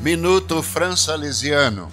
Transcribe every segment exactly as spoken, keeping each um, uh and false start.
Minuto Fransalesiano.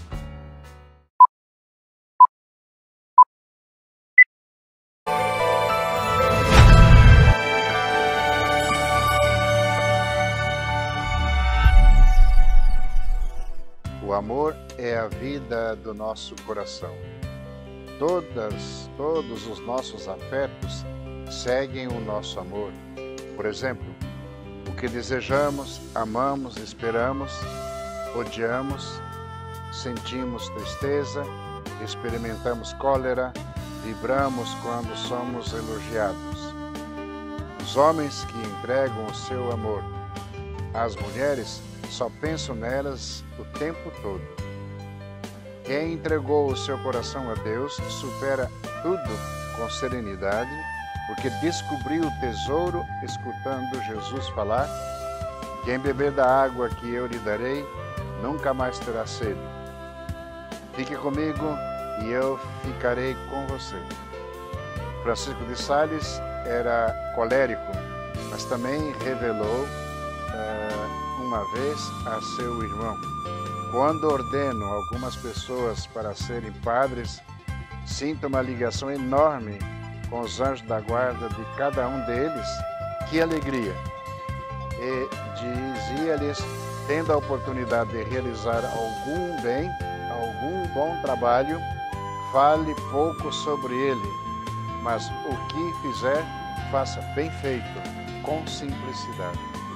O amor é a vida do nosso coração. Todas, todos os nossos afetos seguem o nosso amor. Por exemplo, o que desejamos, amamos, esperamos, odiamos, sentimos tristeza, experimentamos cólera, vibramos quando somos elogiados. Os homens que entregam o seu amor às mulheres só pensam nelas o tempo todo. Quem entregou o seu coração a Deus supera tudo com serenidade, porque descobriu o tesouro escutando Jesus falar: quem beber da água que eu lhe darei, nunca mais terá sede. Fique comigo e eu ficarei com você. Francisco de Sales era colérico, mas também revelou uh, uma vez a seu irmão: quando ordeno algumas pessoas para serem padres, sinto uma ligação enorme com os anjos da guarda de cada um deles. Que alegria! E dizia-lhes, tendo a oportunidade de realizar algum bem, algum bom trabalho, fale pouco sobre ele, mas o que fizer, faça bem feito, com simplicidade.